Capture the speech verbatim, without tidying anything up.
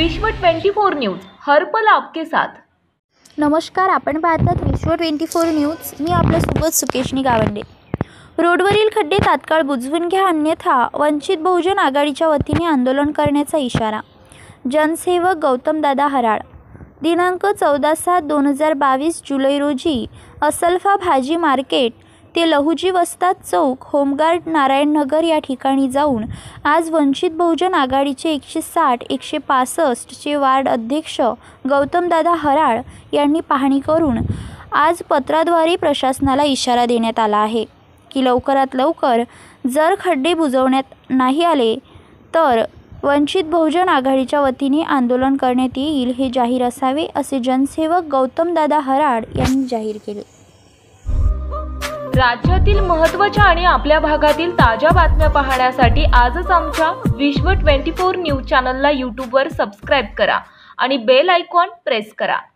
विश्व चोवीस न्यूज हर पल आपके साथ। नमस्कार, आपण पाहतात विश्व चोवीस न्यूज। मी आपल्यासोबत सुकेशनी गावंडे। रोडवरील खड्डे तात्काळ बुजवून घ्या, अन्यथा वंचित बहुजन आघाडीच्या वतीने आंदोलन करण्याचा इशारा। जनसेवक गौतमदादा हराळ। दिनांक चौदा सात दोन हजार बावीस जुलै रोजी असलफा भाजी मार्केट ते लहुजी वस्ताद चौक होमगार्ड नारायणनगर या ठिकाणी जाऊन आज वंचित बहुजन आघाडीचे एकशे साठ एकशे पासष्ट चे वार्ड अध्यक्ष गौतमदादा हराळ यांनी पाहणी करून आज पत्राद्वारे प्रशासनाला इशारा देण्यात आला आहे की लवकरात लवकर जर खड्डे बुजवण्यात नाही आले तर वंचित बहुजन आघाडीच्या वतीने आंदोलन करण्यात येईल हे जाहीर असावे, असे जनसेवक गौतमदादा हराळ यांनी जाहीर केले। राज्यातील महत्त्वाच्या आणि आपल्या भागातील ताज्या बातम्या पाहण्यासाठी आजच आमच्या विश्व चोवीस न्यूज चॅनलला यूट्यूबवर सबस्क्राइब करा आणि बेल आयकॉन प्रेस करा।